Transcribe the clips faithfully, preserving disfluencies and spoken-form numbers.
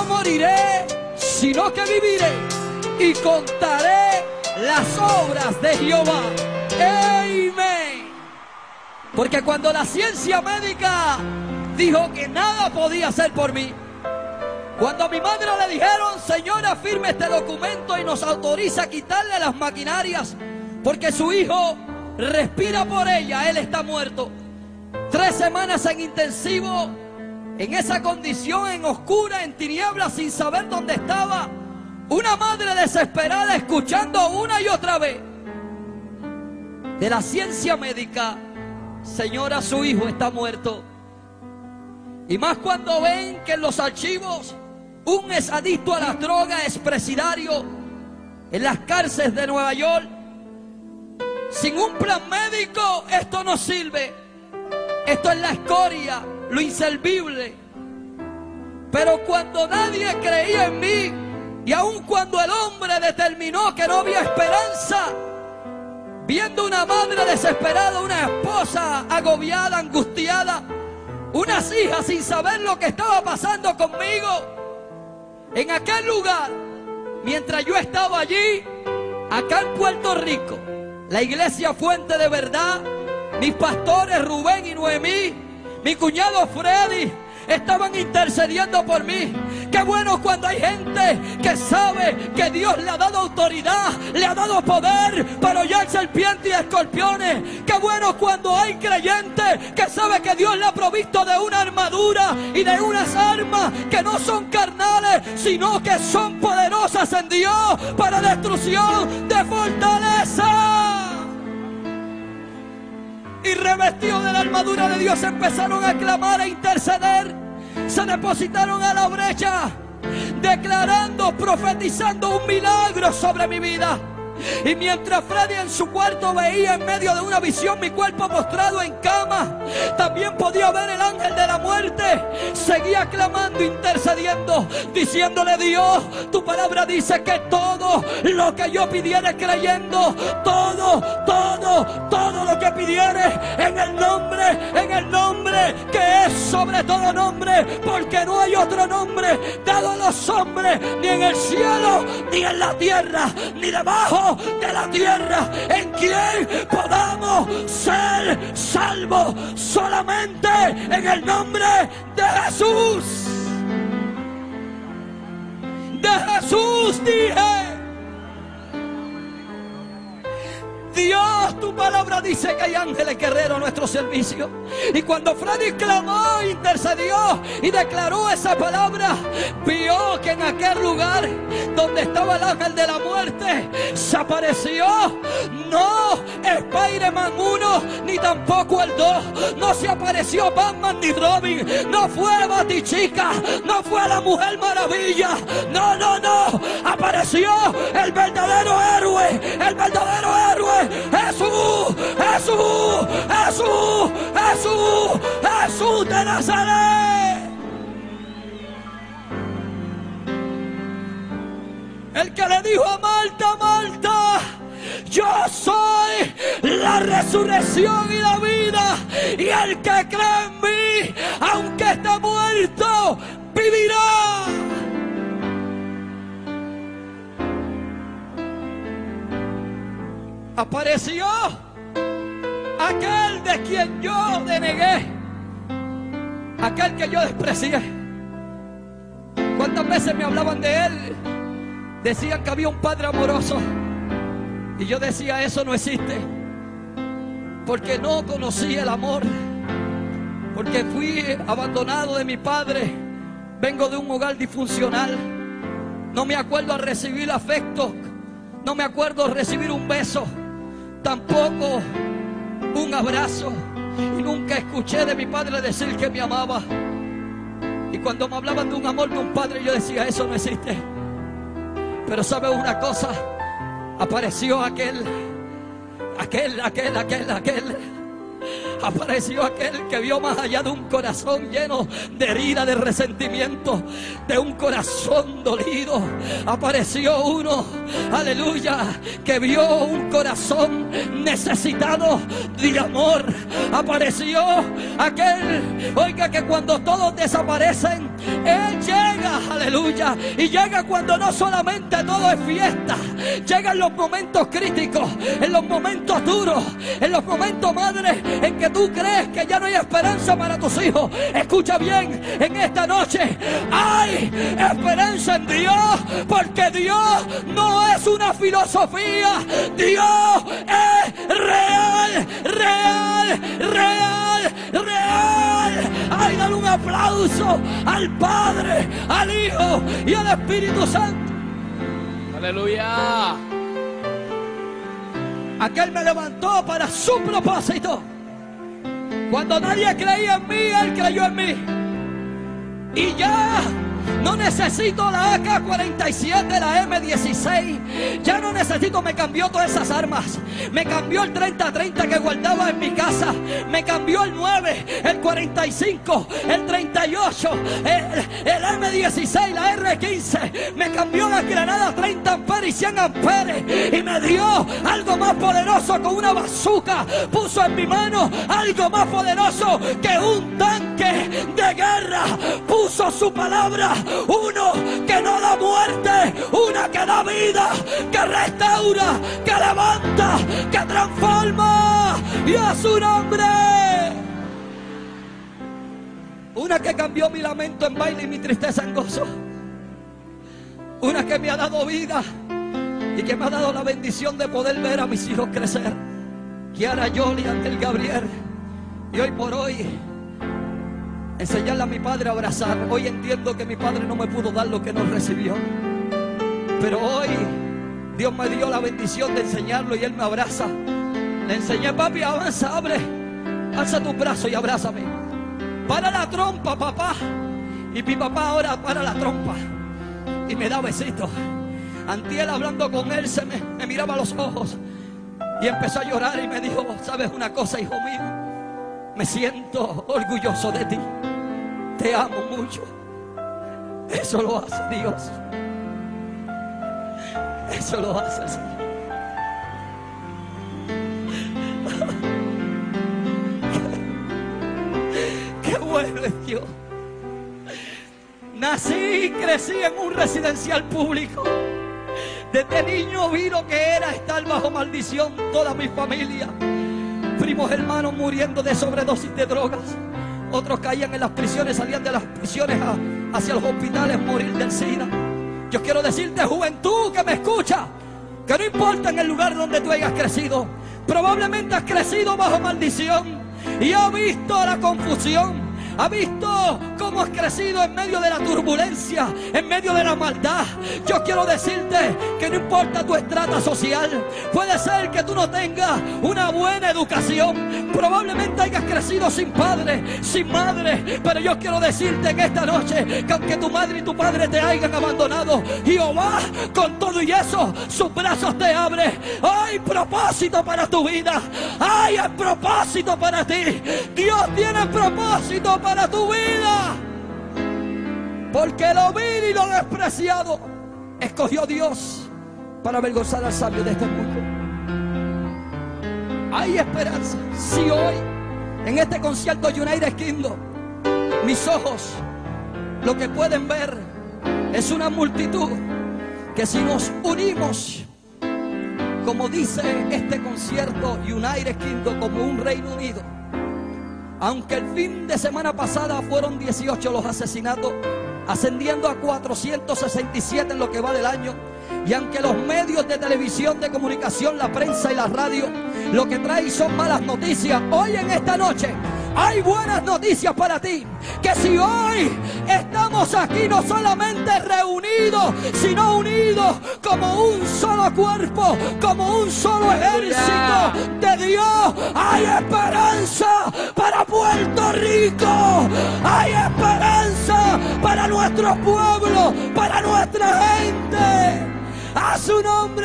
no moriré, sino que viviré y contaré las obras de Jehová. Amén. Porque cuando la ciencia médica dijo que nada podía hacer por mí, cuando a mi madre le dijeron: señora, firme este documento y nos autoriza a quitarle las maquinarias porque su hijo respira por ella, él está muerto. Tres semanas en intensivo, en esa condición, en oscura, en tinieblas, sin saber dónde estaba. Una madre desesperada escuchando una y otra vez de la ciencia médica: señora, su hijo está muerto. Y más cuando ven que en los archivos un ex adicto a las drogas, expresidiario en las cárceles de Nueva York, sin un plan médico. Esto no sirve, esto es la escoria, lo inservible. Pero cuando nadie creía en mí, y aun cuando el hombre determinó que no había esperanza, viendo una madre desesperada, una esposa agobiada, angustiada, unas hijas sin saber lo que estaba pasando conmigo, en aquel lugar, mientras yo estaba allí, acá en Puerto Rico, la iglesia Fuente de Verdad, mis pastores Rubén y Noemí, mi cuñado Freddy, estaban intercediendo por mí. Qué bueno cuando hay gente que sabe que Dios le ha dado autoridad, le ha dado poder para hollar serpientes y escorpiones. Qué bueno cuando hay creyentes que sabe que Dios le ha provisto de una armadura y de unas armas que no son carnales, sino que son poderosas en Dios para destrucción de fortaleza. Y revestidos de la armadura de Dios empezaron a clamar e interceder. Se depositaron a la brecha, declarando, profetizando un milagro sobre mi vida. Y mientras Freddy en su cuarto veía en medio de una visión mi cuerpo postrado en cama, también podía ver el ángel de la muerte. Seguía clamando, intercediendo, diciéndole: Dios, tu palabra dice que todo lo que yo pidiere creyendo, todo, todo, todo lo que pidiere en el nombre, en el nombre que es sobre todo nombre, porque no hay otro nombre dado a los hombres, ni en el cielo, ni en la tierra, ni debajo de la tierra, en quien podamos ser salvos, solamente en el nombre de Jesús. De Jesús dije. Dios, tu palabra dice que hay ángeles guerreros a nuestro servicio. Y cuando Freddy clamó, intercedió y declaró esa palabra, vio que en aquel lugar donde estaba el ángel de la muerte se apareció. No Spider-Man uno, ni tampoco el dos. No se apareció Batman ni Robin. No fue Batichica, no fue la Mujer Maravilla. No, no, no. Apareció el verdadero héroe, el verdadero héroe. Jesús, Jesús, Jesús, Jesús, Jesús de Nazaret. El que le dijo a Marta: Marta, yo soy la resurrección y la vida, y el que cree en mí, aunque esté muerto, vivirá. Apareció aquel de quien yo denegué, aquel que yo desprecié. ¿Cuántas veces me hablaban de él? Decían que había un padre amoroso, y yo decía: eso no existe, porque no conocí el amor, porque fui abandonado de mi padre. Vengo de un hogar disfuncional, no me acuerdo a recibir afecto, no me acuerdo a recibir un beso, tampoco un abrazo, y nunca escuché de mi padre decir que me amaba. Y cuando me hablaban de un amor de un padre, yo decía: eso no existe. Pero ¿sabe una cosa? Apareció aquel, aquel, aquel, aquel, aquel. Apareció aquel que vio más allá de un corazón lleno de herida, de resentimiento, de un corazón dolido. Apareció uno, aleluya, que vio un corazón necesitado de amor. Apareció aquel, oiga, que cuando todos desaparecen, Él llega, aleluya. aleluya. Y llega cuando no solamente todo es fiesta, llegan los momentos críticos, en los momentos duros, en los momentos, madre, en que tú crees que ya no hay esperanza para tus hijos. Escucha bien, en esta noche hay esperanza en Dios, porque Dios no es una filosofía, Dios es real, real, real, real. Ay, dale un aplauso al Padre, al Hijo y al Espíritu Santo. Aleluya. Aquel me levantó para su propósito. Cuando nadie creía en mí, Él creyó en mí. Y ya no necesito la A K cuarenta y siete, la M dieciséis. Ya no necesito, me cambió todas esas armas. Me cambió el treinta treinta que guardaba en mi casa. Me cambió el nueve, el cuarenta y cinco, el treinta y ocho, el, el M dieciséis, la R quince. Me cambió la granada treinta amperes y cien amperes. Y me dio algo más poderoso con una bazooka. Puso en mi mano algo más poderoso que un tanque de guerra. Puso su palabra. Uno que no da muerte, una que da vida, que restaura, que levanta, que transforma, y a su nombre. Una que cambió mi lamento en baile y mi tristeza en gozo. Una que me ha dado vida y que me ha dado la bendición de poder ver a mis hijos crecer. Kiara, Yoli, Ángel, Gabriel. Y hoy por hoy enseñarle a mi padre a abrazar. Hoy entiendo que mi padre no me pudo dar lo que no recibió, pero hoy Dios me dio la bendición de enseñarlo y Él me abraza. Le enseñé: papi, avanza, abre, alza tus brazos y abrázame. Para la trompa, papá. Y mi papá ahora para la trompa y me da besitos. Antiel, hablando con él, se me, me miraba a los ojos y empezó a llorar y me dijo: ¿sabes una cosa, hijo mío? Me siento orgulloso de ti. Te amo mucho. Eso lo hace Dios. Eso lo hace el Señor. Qué, qué bueno es Dios. Nací y crecí en un residencial público. Desde niño vi lo que era estar bajo maldición toda mi familia. Primos hermanos muriendo de sobredosis de drogas. Otros caían en las prisiones, salían de las prisiones a, hacia los hospitales, morir del SIDA. Yo quiero decirte, juventud que me escucha, que no importa en el lugar donde tú hayas crecido, probablemente has crecido bajo maldición y has visto la confusión. ¿Ha visto cómo has crecido en medio de la turbulencia, en medio de la maldad? Yo quiero decirte que no importa tu estrata social. Puede ser que tú no tengas una buena educación. Probablemente hayas crecido sin padre, sin madre. Pero yo quiero decirte en esta noche que aunque tu madre y tu padre te hayan abandonado, Jehová con todo y eso sus brazos te abre. Hay propósito para tu vida. Hay propósito para ti. Dios tiene propósito para tu vida, porque lo vil y lo despreciado escogió Dios para avergonzar al sabio de este mundo. Hay esperanza. Si hoy en este concierto United Kingdom mis ojos lo que pueden ver es una multitud que, si nos unimos, como dice este concierto United Kingdom, como un Reino Unido, aunque el fin de semana pasada fueron dieciocho los asesinatos, ascendiendo a cuatrocientos sesenta y siete en lo que va del año, y aunque los medios de televisión, de comunicación, la prensa y la radio lo que traen son malas noticias, hoy en esta noche hay buenas noticias para ti. Que si hoy estamos aquí no solamente reunidos, sino unidos como un solo cuerpo, como un solo ejército de Dios, hay esperanza para Puerto Rico. Hay esperanza para nuestro pueblo, para nuestra gente. A su nombre.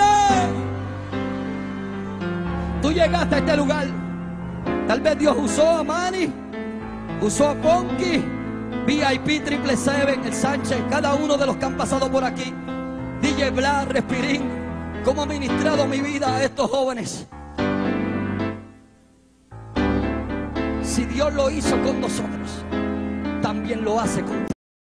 Tú llegaste a este lugar. Tal vez Dios usó a Manny, usó a Ponky, V I P Triple Seven, el Sánchez, cada uno de los que han pasado por aquí, D J Blas, Respirín, cómo ha ministrado mi vida a estos jóvenes. Si Dios lo hizo con nosotros, también lo hace con